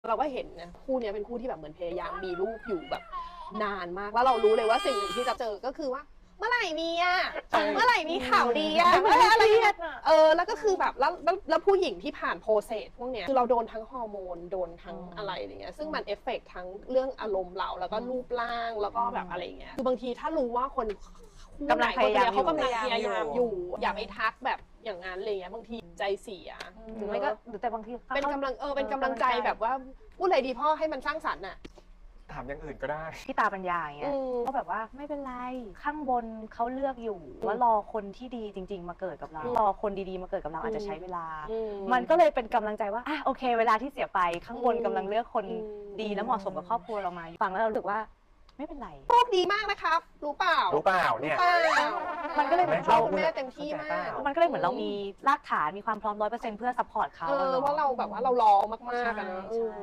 เราก็เห็นนะคู่นี้เป็นคู่ที่แบบเหมือนพยายามมีลูกอยู่แบบนานมากแล้วเรารู้เลยว่าสิ่งหนึ่งที่จะเจอก็คือว่าเมื่อไหร่มีอ่ะเมื่อไหร่มีข่าวดีอ่ะเมื่อไหร่อะไรเงี้ยแล้วก็คือแบบแล้วผู้หญิงที่ผ่านโปรเซสพวกเนี้ยคือเราโดนทั้งฮอร์โมนโดนทั้งอะไรอย่างเงี้ยซึ่งมันเอฟเฟกต์ทั้งเรื่องอารมณ์เราแล้วก็รูปร่างแล้วก็แบบอะไรเงี้ยคือบางทีถ้ารู้ว่าคนกำลังพยายามเขากำลังพยายามอยู่อย่าไปทักแบบอย่างนั้นอะไรเงี้ยบางทีใจเสียหรือไม่ก็หรือแต่บางทีเป็นกำลังใจแบบว่าพูดอะไรดีพ่อให้มันสร้างสรรค์น่ะถามอย่างอื่นก็ได้พี่ตาปัญญาอย่างเงี้ยก็แบบว่าไม่เป็นไรข้างบนเขาเลือกอยู่ว่ารอคนที่ดีจริงๆมาเกิดกับเรารอคนดีๆมาเกิดกับเราอาจจะใช้เวลามันก็เลยเป็นกำลังใจว่าโอเคเวลาที่เสียไปข้างบนกำลังเลือกคนดีและเหมาะสมกับครอบครัวเรามาฟังแล้วเรารู้สึกว่าไม่เป็นไรโชคดีมากนะครับรู้เปล่าเนี่ยมันก็เลยเหมือนเราคุณแม่เต็มที่มากมันก็เลยเหมือนเรามีรากฐานมีความพร้อม 100% เพื่อซัพพอร์ตเขาเพราะเราแบบว่าเรารอมากๆกันนะ